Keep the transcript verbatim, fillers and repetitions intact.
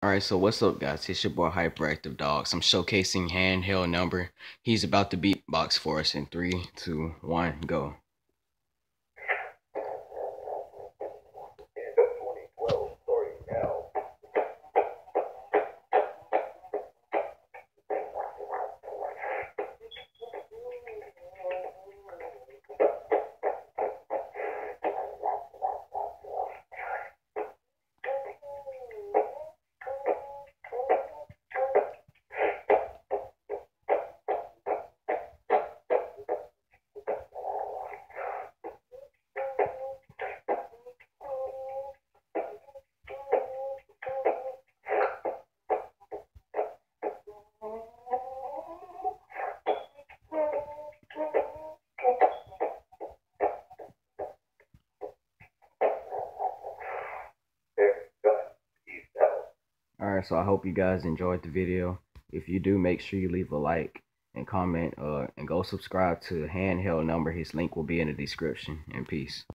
Alright, so what's up guys? It's your boy Hyperactive Dogs. I'm showcasing handheld number. He's about to beatbox for us in three, two, one, go. Alright, so I hope you guys enjoyed the video. If you do, make sure you leave a like and comment uh, and go subscribe to HandheldNumber. His link will be in the description. And peace.